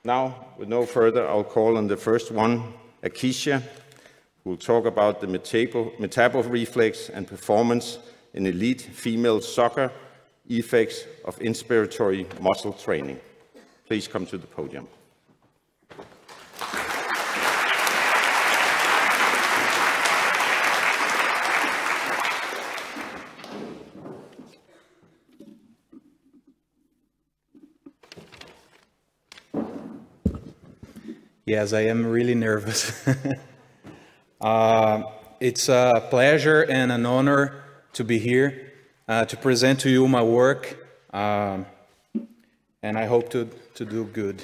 Now, with no further, I'll call on the first one, Archiza, who will talk about the Metaboreflex and performance in elite female soccer, effects of inspiratory muscle training. Please come to the podium. Yes, I am really nervous. It's a pleasure and an honor to be here to present to you my work, and I hope to do good.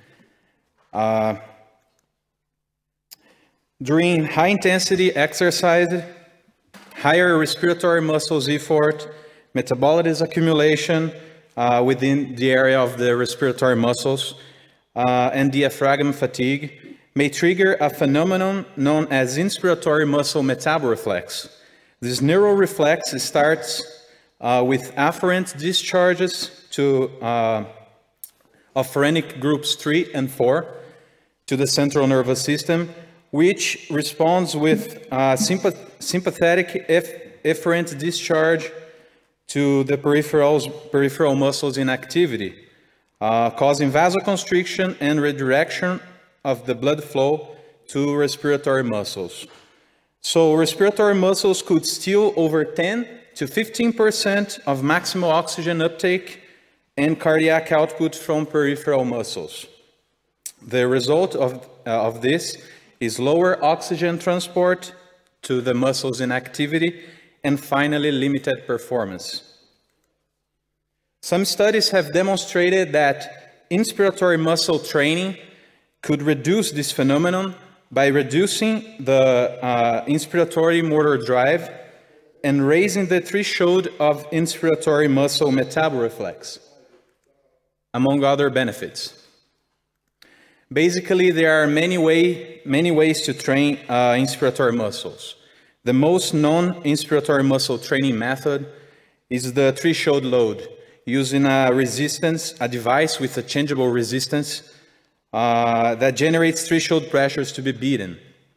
During high-intensity exercise, higher respiratory muscle effort, metabolic accumulation within the area of the respiratory muscles, and diaphragm fatigue may trigger a phenomenon known as inspiratory muscle metaboreflex. This neural reflex starts with afferent discharges to of phrenic groups 3 and 4 to the central nervous system, which responds with sympathetic efferent discharge to the peripheral muscles in activity, causing vasoconstriction and redirection of the blood flow to respiratory muscles. So respiratory muscles could steal over 10 to 15% of maximal oxygen uptake and cardiac output from peripheral muscles. The result of this is lower oxygen transport to the muscles in activity and finally limited performance. Some studies have demonstrated that inspiratory muscle training could reduce this phenomenon by reducing the inspiratory motor drive and raising the threshold of inspiratory muscle metaboreflex, among other benefits. Basically, there are many ways to train inspiratory muscles. The most known inspiratory muscle training method is the threshold load, using a device with a changeable resistance that generates threshold pressures to be beaten.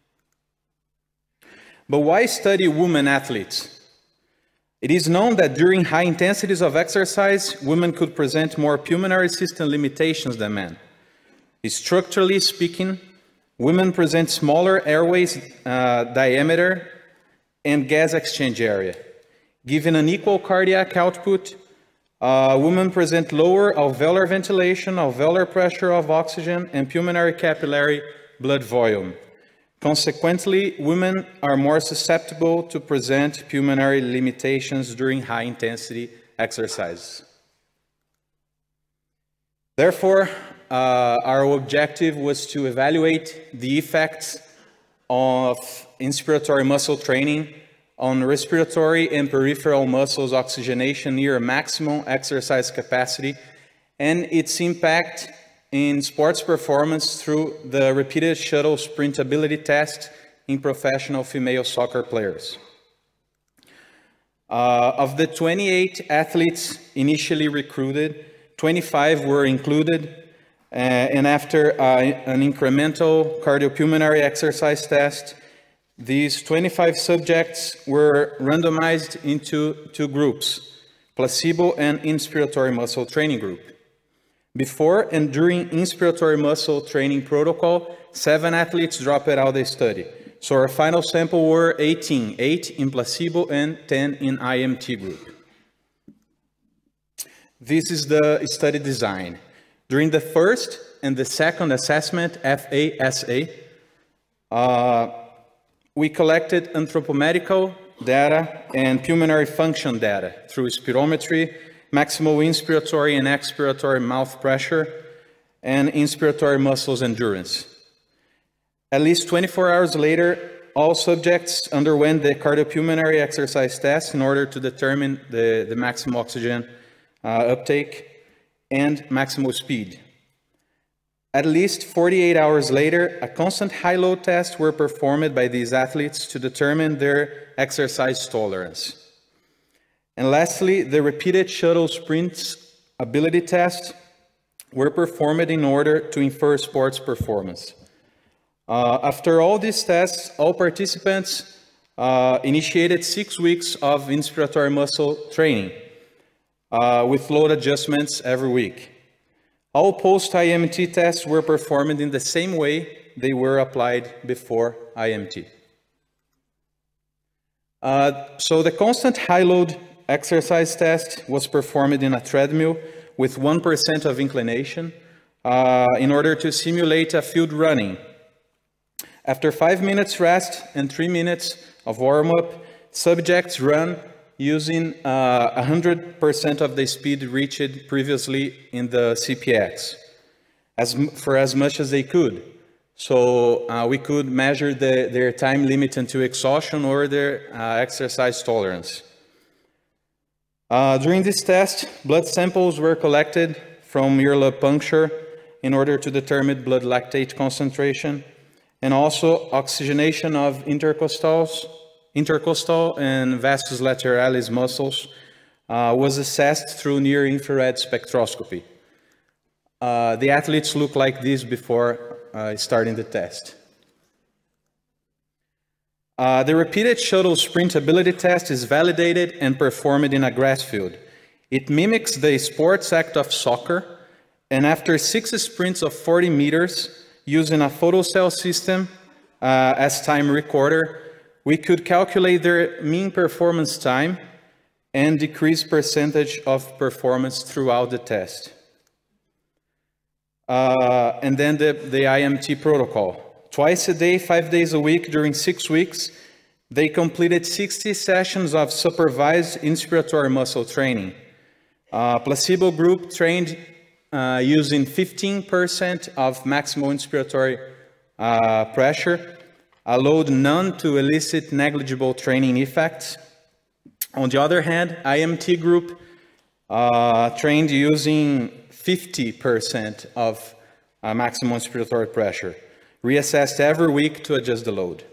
But why study women athletes? It is known that during high intensities of exercise, women could present more pulmonary system limitations than men. Structurally speaking, women present smaller airways diameter and gas exchange area. Given an equal cardiac output, women present lower alveolar ventilation, alveolar pressure of oxygen, and pulmonary capillary blood volume. Consequently, women are more susceptible to present pulmonary limitations during high-intensity exercises. Therefore, our objective was to evaluate the effects of inspiratory muscle training on respiratory and peripheral muscles oxygenation near maximum exercise capacity and its impact in sports performance through the repeated shuttle sprint ability test in professional female soccer players. Of the 28 athletes initially recruited, 25 were included, and after an incremental cardiopulmonary exercise test, these 25 subjects were randomized into two groups, placebo and inspiratory muscle training group. Before and during inspiratory muscle training protocol, 7 athletes dropped out of the study. So our final sample were 18, 8 in placebo and 10 in IMT group. This is the study design. During the first and the second assessment, FASA, we collected anthropometrical data and pulmonary function data through spirometry, maximal inspiratory and expiratory mouth pressure, and inspiratory muscles endurance. At least 24 hours later, all subjects underwent the cardiopulmonary exercise test in order to determine the maximal oxygen uptake and maximal speed. At least 48 hours later, a constant high-load test were performed by these athletes to determine their exercise tolerance. And lastly, the repeated shuttle sprint ability test were performed in order to infer sports performance. After all these tests, all participants initiated 6 weeks of inspiratory muscle training with load adjustments every week. All post-IMT tests were performed in the same way they were applied before IMT. So the constant high-load exercise test was performed in a treadmill with 1% of inclination in order to simulate a field running. After 5 minutes rest and 3 minutes of warm-up, subjects run using 100% of the speed reached previously in the CPX for as much as they could. So we could measure their time limit until exhaustion or their exercise tolerance. During this test, blood samples were collected from earlobe puncture in order to determine blood lactate concentration, and also oxygenation of intercostal and vastus lateralis muscles was assessed through near-infrared spectroscopy. The athletes look like this before starting the test. The repeated shuttle sprint ability test is validated and performed in a grass field. It mimics the sports act of soccer, and after 6 sprints of 40 meters, using a photocell system as time recorder, we could calculate their mean performance time and decrease percentage of performance throughout the test. And then the IMT protocol. Twice a day, 5 days a week, during 6 weeks, they completed 60 sessions of supervised inspiratory muscle training. Placebo group trained using 15% of maximal inspiratory pressure, allowed none to elicit negligible training effects. On the other hand, IMT group trained using 50% of maximal inspiratory pressure, reassessed every week to adjust the load.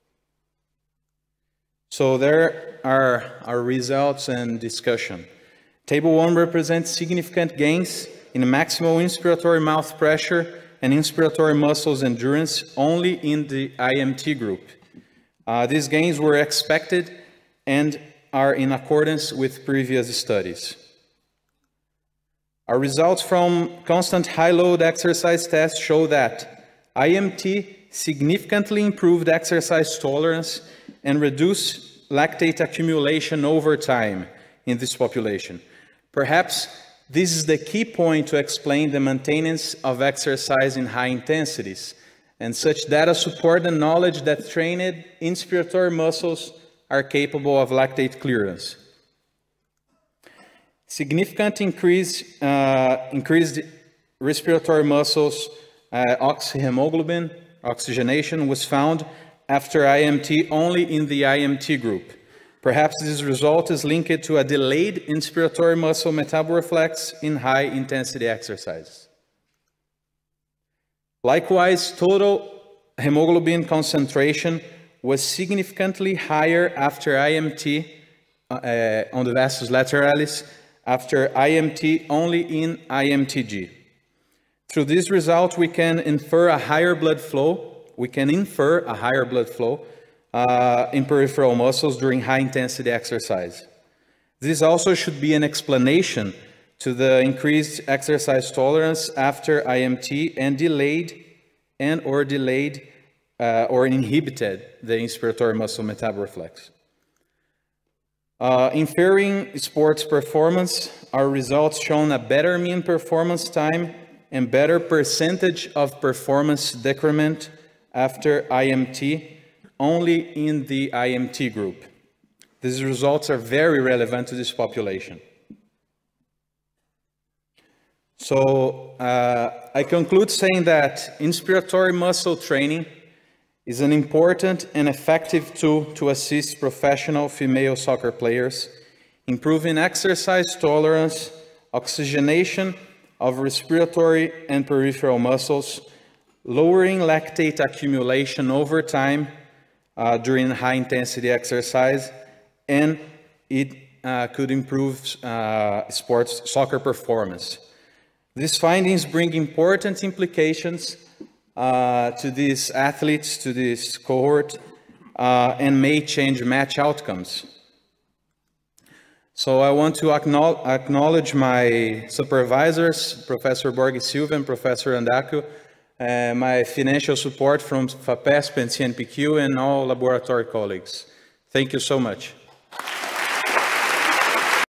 So there are our results and discussion. Table 1 represents significant gains in maximal inspiratory mouth pressure and inspiratory muscles endurance only in the IMT group. These gains were expected and are in accordance with previous studies. Our results from constant high-load exercise tests show that IMT significantly improved exercise tolerance and reduced lactate accumulation over time in this population. Perhaps this is the key point to explain the maintenance of exercise in high intensities, and such data support the knowledge that trained inspiratory muscles are capable of lactate clearance. Significant increased respiratory muscles oxyhemoglobin, oxygenation, was found after IMT only in the IMT group. Perhaps this result is linked to a delayed inspiratory muscle metaboreflex in high-intensity exercise. Likewise, total hemoglobin concentration was significantly higher after IMT on the vastus lateralis, after IMT only in IMTG. Through this result, we can infer a higher blood flow. In peripheral muscles during high-intensity exercise. This also should be an explanation to the increased exercise tolerance after IMT and or inhibited the inspiratory muscle metaboreflex. Inferring sports performance, our results shown a better mean performance time and better percentage of performance decrement after IMT only in the IMT group. These results are very relevant to this population. So I conclude saying that inspiratory muscle training is an important and effective tool to assist professional female soccer players, improving exercise tolerance, oxygenation of respiratory and peripheral muscles, lowering lactate accumulation over time during high-intensity exercise, and it could improve soccer performance. These findings bring important implications to these athletes, to this cohort, and may change match outcomes. So I want to acknowledge my supervisors, Professor Borges Silva and Professor Andaku, my financial support from FAPESP and CNPq, and all laboratory colleagues. Thank you so much.